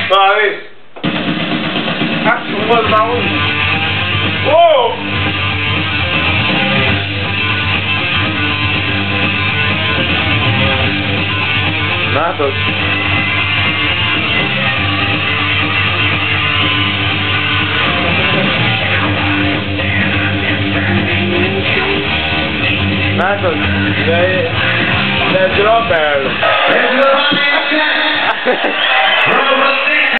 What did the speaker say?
Vai. Cazzo, un po' da un... Oh! Nato. Nato, è troppo bello.